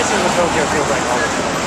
is what Tokyo feels like all the time.